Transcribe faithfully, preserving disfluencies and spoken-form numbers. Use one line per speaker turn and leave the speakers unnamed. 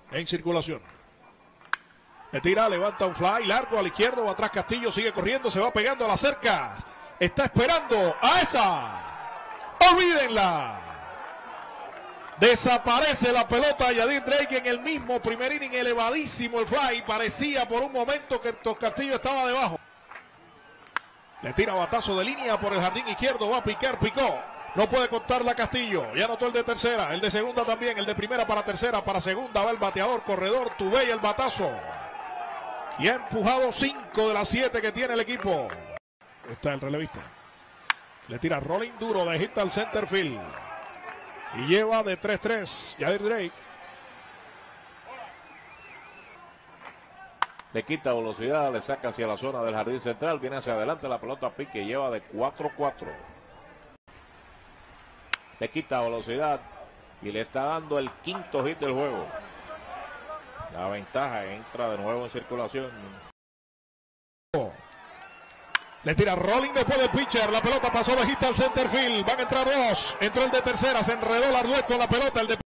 en circulación. Le tira, levanta un fly largo al izquierdo, va atrás Castillo, sigue corriendo, se va pegando a las cercas. Está esperando a esa. Olvídenla. Desaparece la pelota. Yadir Drake en el mismo primer inning, elevadísimo el fly. Parecía por un momento que Castillo estaba debajo. Le tira batazo de línea por el jardín izquierdo, va a picar, picó. No puede contarla Castillo. Ya anotó el de tercera, el de segunda también, el de primera para tercera, para segunda va el bateador, corredor, Tubey el batazo. Y ha empujado cinco de las siete que tiene el equipo. Está el relevista. Le tira rolling duro de hit al center field. Y lleva de tres tres Yadir Drake.
Le quita velocidad, le saca hacia la zona del jardín central, viene hacia adelante, la pelota pique, lleva de cuatro cuatro. Le quita velocidad y le está dando el quinto hit del juego. La ventaja entra de nuevo en circulación.
Le tira rolling después del pitcher. La pelota pasó de hit al center field. Van a entrar dos. Entró el de tercera. Se enredó Larduet con la pelota. El de